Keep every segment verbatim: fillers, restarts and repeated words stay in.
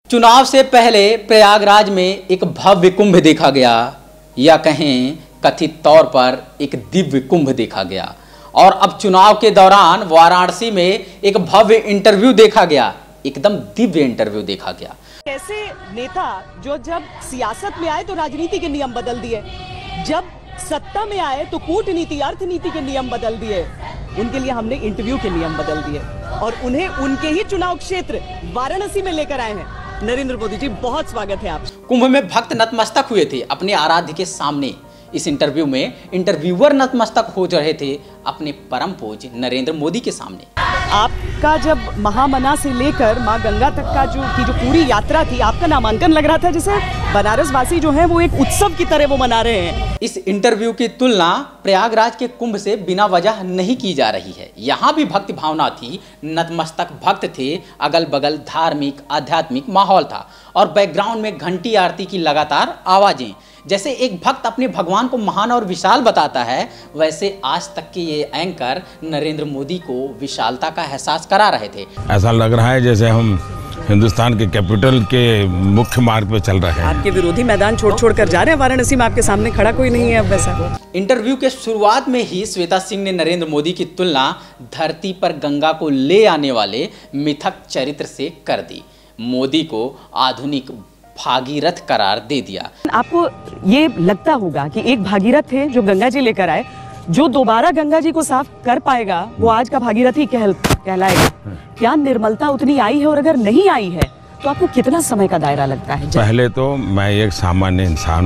चुनाव से पहले प्रयागराज में एक भव्य कुंभ देखा गया, या कहें कथित तौर पर एक दिव्य कुंभ देखा गया। और अब चुनाव के दौरान वाराणसी में एक भव्य इंटरव्यू देखा गया, एकदम दिव्य इंटरव्यू देखा गया। ऐसे नेता जो जब सियासत में आए तो राजनीति के नियम बदल दिए, जब सत्ता में आए तो कूटनीति अर्थनीति के नियम बदल दिए, उनके लिए हमने इंटरव्यू के नियम बदल दिए और उन्हें उनके ही चुनाव क्षेत्र वाराणसी में लेकर आए हैं। नरेंद्र मोदी जी, बहुत स्वागत है आप। कुंभ में भक्त नतमस्तक हुए थे अपने आराध्य के सामने। इस इंटरव्यू में इंटरव्यूअर नतमस्तक हो रहे थे अपने परम पूज्य नरेंद्र मोदी के सामने। आपका जब महामना से लेकर मां गंगा तक का जो की जो पूरी यात्रा थी, आपका नामांकन लग रहा था जैसे बनारस वासी जो हैं वो एक उत्सव की तरह वो मना रहे हैं। इस इंटरव्यू की तुलना प्रयागराज के कुंभ से बिना वजह नहीं की जा रही है। यहाँ भी भक्ति भावना थी, नतमस्तक भक्त थे, अगल बगल धार्मिक आध्यात्मिक माहौल था और बैकग्राउंड में घंटी आरती की लगातार आवाजें। जैसे एक भक्त अपने भगवान को महान और विशाल बताता है, वैसे आज तक के ये एंकर नरेंद्र मोदी को विशालता का एहसास करा रहे थे। ऐसा लग रहा है जैसे हम हिंदुस्तान के कैपिटल के मुख्य मार्ग पे चल रहे हैं। आपके विरोधी मैदान छोड़ छोड़ कर जा रहे हैं, वाराणसी में आपके सामने खड़ा कोई नहीं है अब वैसा। इंटरव्यू के शुरुआत में ही श्वेता सिंह ने नरेंद्र मोदी की तुलना धरती पर गंगा को ले आने वाले मिथक चरित्र से कर दी। मोदी को आधुनिक भागीरथ करार दे दिया। आपको ये लगता होगा कि एक भागीरथ थे जो गंगा जी लेकर आए, जो दोबारा गंगा जी को साफ कर पाएगा वो आज का भागीरथ ही कहल कहलाएगा। क्या निर्मलता उतनी आई है, और अगर नहीं आई है तो आपको कितना समय का दायरा लगता है? पहले तो मैं एक सामान्य इंसान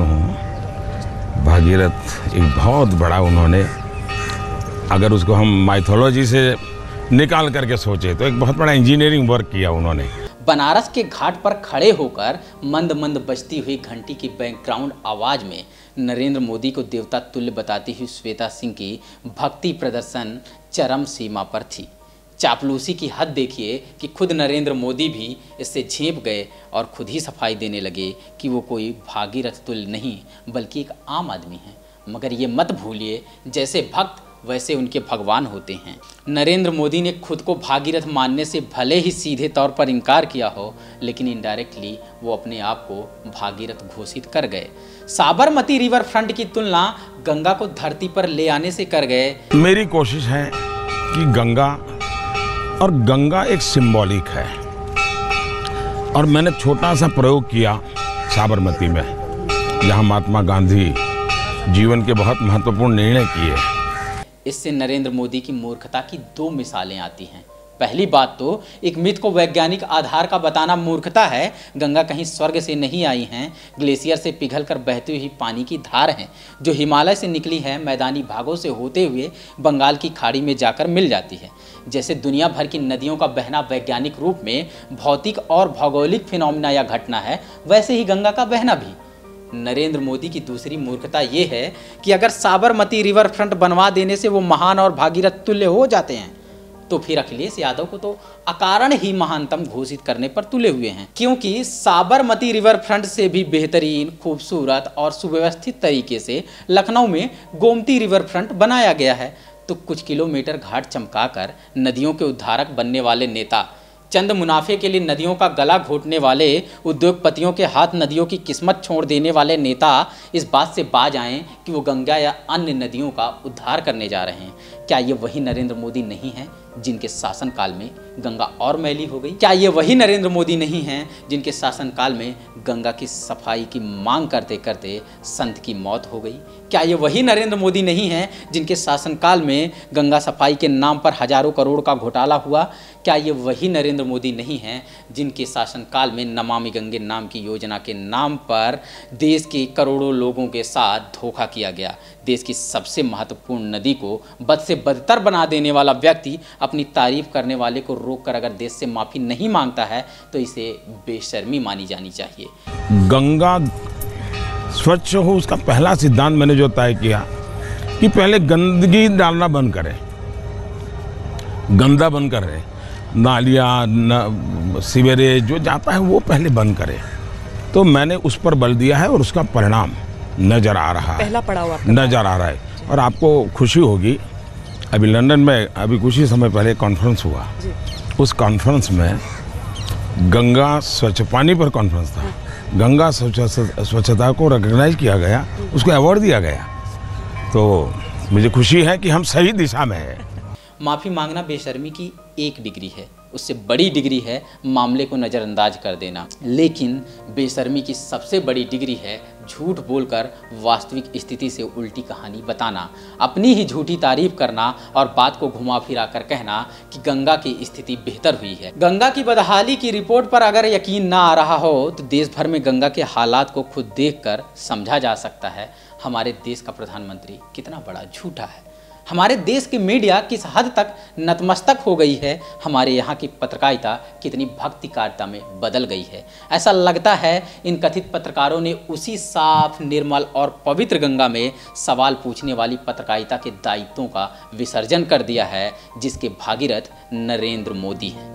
हूँ, भागीरथ एक बहुत बड़ा, उन्होंने अगर उसको हम माइथोलॉजी से निकाल करके सोचे तो एक बहुत बड़ा इंजीनियरिंग वर्क किया उन्होंने। बनारस के घाट पर खड़े होकर मंद मंद बजती हुई घंटी की बैकग्राउंड आवाज में नरेंद्र मोदी को देवता तुल्य बताती हुई श्वेता सिंह की भक्ति प्रदर्शन चरम सीमा पर थी। चापलूसी की हद देखिए कि खुद नरेंद्र मोदी भी इससे झेप गए और खुद ही सफाई देने लगे कि वो कोई भागीरथ तुल्य नहीं बल्कि एक आम आदमी है। मगर ये मत भूलिए, जैसे भक्त वैसे उनके भगवान होते हैं। नरेंद्र मोदी ने खुद को भागीरथ मानने से भले ही सीधे तौर पर इनकार किया हो, लेकिन इनडायरेक्टली वो अपने आप को भागीरथ घोषित कर गए। साबरमती रिवर फ्रंट की तुलना गंगा को धरती पर ले आने से कर गए। मेरी कोशिश है कि गंगा और गंगा एक सिंबॉलिक है, और मैंने छोटा सा प्रयोग किया साबरमती में, जहाँ महात्मा गांधी जीवन के बहुत महत्वपूर्ण निर्णय किए। इससे नरेंद्र मोदी की मूर्खता की दो मिसालें आती हैं। पहली बात तो एक मिथ को वैज्ञानिक आधार का बताना मूर्खता है। गंगा कहीं स्वर्ग से नहीं आई हैं, ग्लेशियर से पिघलकर बहती हुई पानी की धार हैं जो हिमालय से निकली है, मैदानी भागों से होते हुए बंगाल की खाड़ी में जाकर मिल जाती है। जैसे दुनिया भर की नदियों का बहना वैज्ञानिक रूप में भौतिक और भौगोलिक फिनोमिना या घटना है, वैसे ही गंगा का बहना भी। नरेंद्र मोदी की दूसरी मूर्खता ये है कि अगर साबरमती रिवर फ्रंट बनवा देने से वो महान और भागीरथ तुल्य हो जाते हैं, तो फिर अखिलेश यादव को तो अकारण ही महानतम घोषित करने पर तुले हुए हैं। क्योंकि साबरमती रिवर फ्रंट से भी बेहतरीन, खूबसूरत और सुव्यवस्थित तरीके से लखनऊ में गोमती रिवर फ्रंट बनाया गया है। तो कुछ किलोमीटर घाट चमकाकर नदियों के उद्धारक बनने वाले नेता, चंद मुनाफे के लिए नदियों का गला घोटने वाले उद्योगपतियों के हाथ नदियों की किस्मत छोड़ देने वाले नेता इस बात से बाज आएं कि वो गंगा या अन्य नदियों का उद्धार करने जा रहे हैं। क्या ये वही नरेंद्र मोदी नहीं हैं जिनके शासनकाल में गंगा और मैली हो गई? क्या ये वही नरेंद्र मोदी नहीं हैं जिनके शासनकाल में गंगा की सफाई की मांग करते करते संत की मौत हो गई? क्या ये वही नरेंद्र मोदी नहीं हैं जिनके शासनकाल में गंगा सफाई के नाम पर हजारों करोड़ का घोटाला हुआ? क्या ये वही नरेंद्र मोदी नहीं हैं जिनके शासनकाल में नमामि गंगे नाम की योजना के नाम पर देश के करोड़ों लोगों के साथ धोखा किया गया? देश की सबसे महत्वपूर्ण नदी को बद से बदतर बना देने वाला व्यक्ति अपनी तारीफ करने वाले को रोककर अगर देश से माफी नहीं मांगता है तो इसे बेशर्मी मानी जानी चाहिए। गंगा स्वच्छ हो, उसका पहला सिद्धांत मैंने जो तय किया कि पहले गंदगी डालना बंद करें, गंदा बंद करें, नालियाँ न सीवरेज जो जाता है वो पहले बंद करें। तो मैंने उस पर बल दिया है और उसका परिणाम नज़र आ रहा है, पहला पड़ाव नज़र आ रहा है। और आपको खुशी होगी, अभी लंदन में अभी कुछ ही समय पहले कॉन्फ्रेंस हुआ, उस कॉन्फ्रेंस में गंगा स्वच्छ पानी पर कॉन्फ्रेंस था, गंगा स्वच्छ स्वच्छता को रिकॉग्नाइज किया गया, उसको अवार्ड दिया गया। तो मुझे खुशी है कि हम सही दिशा में हैं। माफ़ी मांगना बेशर्मी की एक डिग्री है, उससे बड़ी डिग्री है मामले को नज़रअंदाज कर देना। लेकिन बेशर्मी की सबसे बड़ी डिग्री है झूठ बोलकर वास्तविक स्थिति से उल्टी कहानी बताना, अपनी ही झूठी तारीफ करना और बात को घुमा फिरा कर कहना कि गंगा की स्थिति बेहतर हुई है। गंगा की बदहाली की रिपोर्ट पर अगर यकीन ना आ रहा हो तो देश भर में गंगा के हालात को खुद देखकर समझा जा सकता है हमारे देश का प्रधानमंत्री कितना बड़ा झूठा है। हमारे देश की मीडिया किस हद तक नतमस्तक हो गई है, हमारे यहाँ की पत्रकारिता कितनी भक्तिकारिता में बदल गई है। ऐसा लगता है इन कथित पत्रकारों ने उसी साफ, निर्मल और पवित्र गंगा में सवाल पूछने वाली पत्रकारिता के दायित्वों का विसर्जन कर दिया है जिसके भागीरथ नरेंद्र मोदी हैं।